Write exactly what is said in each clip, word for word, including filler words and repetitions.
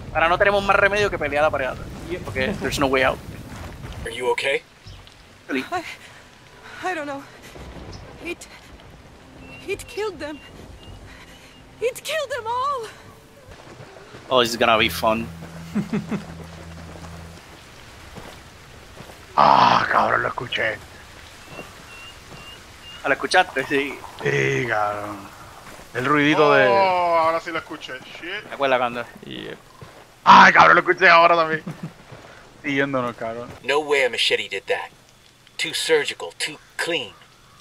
Ahora no tenemos más remedio que pelear la pared. Porque there's no way out. Are you okay? Really? I, I don't know. It, it killed them. It killed them all. Oh, this is gonna be fun. Ah, cabrón, lo escuché. ¿Lo escuchaste? Sí. Sí, cabrón. El ruidito Oh, de... ahora sí lo escuché. Shit. ¿Te acuerdas cuando? Yep. Ay, cabrón, lo escuché ahora también. Siguiéndonos, cabrón. No way a machete did that. Too surgical, too clean.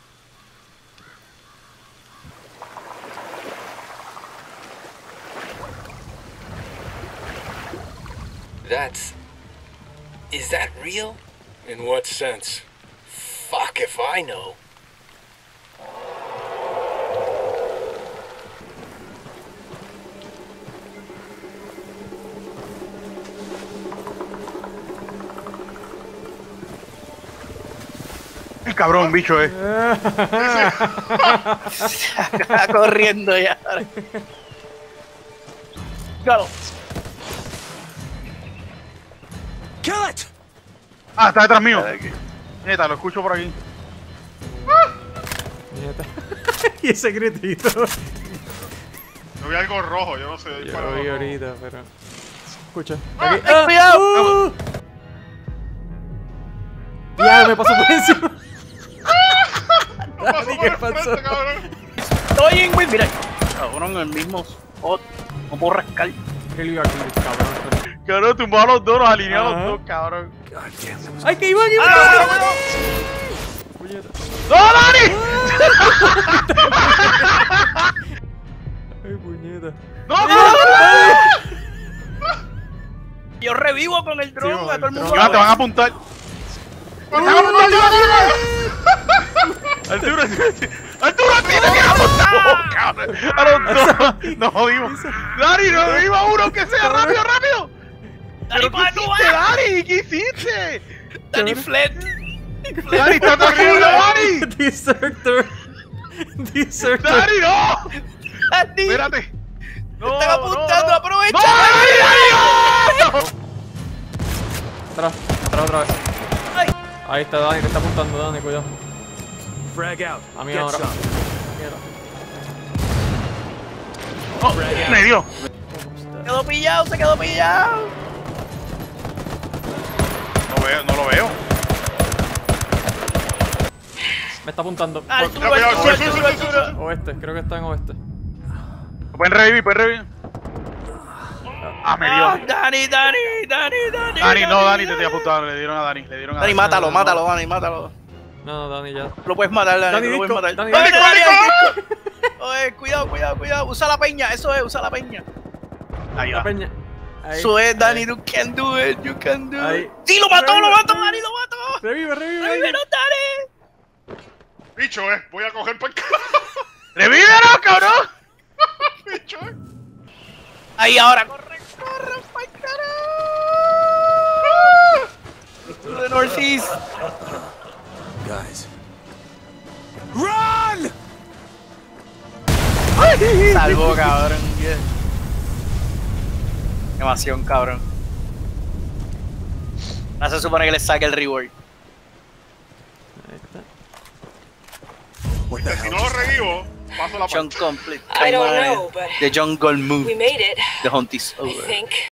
That's... Is that real? In what sense? Fuck if I know. El cabrón, bicho, eh. Está corriendo ya. Go. Kill it! Ah, está detrás mío. Neta, lo escucho por aquí. Nieta. Y ese gritito. Yo vi algo rojo, yo no sé. Yo para lo vi rojo. ahorita, pero. Escucha. Ah, Aquí. ¡ay, cuidado! Uh. Ya me pasó por encima. Pasó Dani, por ¿qué el pasó? frente, cabrón. Estoy en Mira, cabrón, el mismo spot. No puedo rascar. Qué lío aquí, cabrón. Cabrón, tumbó a los dos, nos alineó a Ajá. los dos, cabrón. ¡Ay, que iba aquí! ¡Ah! Puñeta. ¡No, Dani! Ay, puñeta. ¡No, no! Yo revivo con el drone, Sí, a todo el mundo. Iván, te van a apuntar. ¡Te van a apuntar, Iván! Arturo, Arturo, a ti te van a apuntar. Oh, cabrón. A los dos. Nos jodimos. Dani, no reviva uno, que sea rápido, rápido. Dani, ¿Pero qué ¿para tú hiciste, vas? Dani? ¿Qué hiciste? Dani fled. Dani, está terrible, Dani. Deserter. Deserter. Dani, no. Dani, Espérate. No, están apuntando, no, no. aprovecha. ¡No, Dani, Dani, Atrás, atrás otra vez. Ay. Ahí está Dani, que está apuntando, Dani, cuidado. Frag out. A mí Get ahora. some. Mierda. no! ¡Oh, me dio! Se quedó pillado, se quedó pillado. No veo, no lo veo. Me está apuntando. Arturo, cuidado, Arturo, sube, Arturo, sube, sube, Arturo. sube. Oeste, creo que está en oeste. Pueden revivir, pueden revivir. Ah, me dio. Ah, Dani, Dani, Dani, Dani. Dani, no, Dani, te estoy apuntando. Le dieron a Dani, le dieron a Dani, Dani. mátalo, no, no. mátalo, Dani, mátalo. No, no, Dani, ya. Lo puedes matar, Dani, Dani, lo puedes disco, matar. Dani, ¡Oye, disco. Dani, el disco! Oye, cuidado, cuidado, cuidado. Usa la peña, eso es, usa la peña. Ahí La va. peña. Ahí, Eso es, Dani, ahí. you can do it, you can do Ahí. it. ¡Sí, lo mató, lo mató, Dani, lo mató! Revive, revive. ¡Revívenos, Dani! Bicho, eh. Voy a coger para el carajo. ¡Revívenos, cabrón! Bicho, eh. Ahí, ahora, corre, corre, pa'l carajo. To the northeast. Guys. Run! Salvo, cabrón. Yeah. Qué emoción, cabrón. No se supone que le saque el reward. Ahí está. What the Que si hell? no lo revivo, paso la John parte. complete. I don't know, but The jungle move. we made it, The hunt is I over. think.